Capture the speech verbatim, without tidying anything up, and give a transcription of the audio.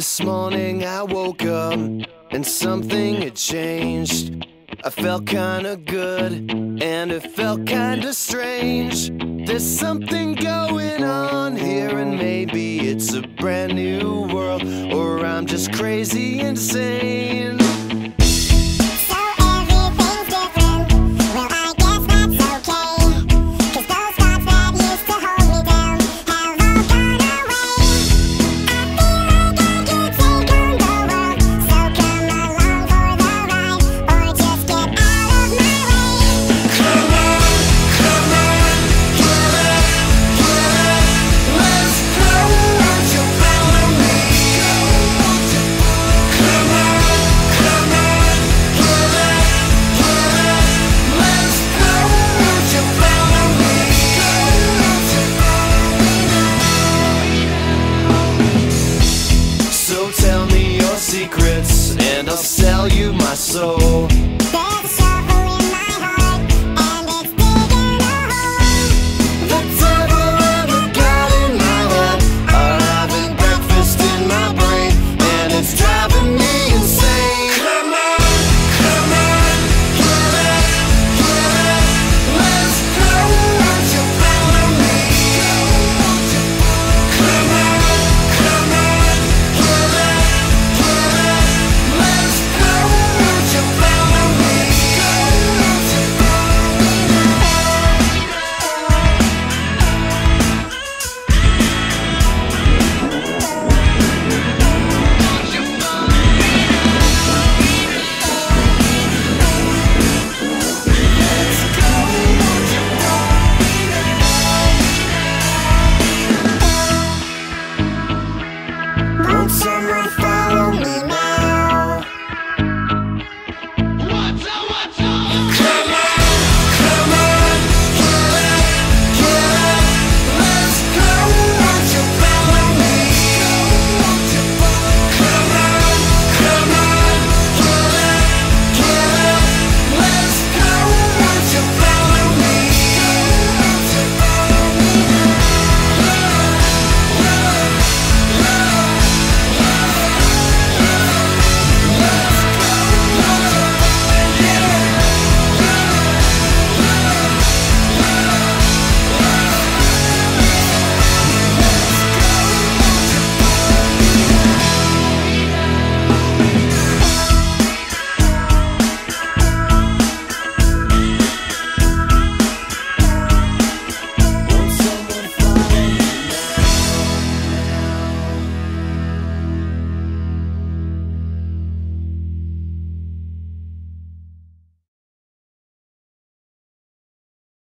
This morning I woke up and something had changed. I felt kinda good and it felt kinda strange. There's something going on here, and maybe it's a brand new world, or I'm just crazy insane.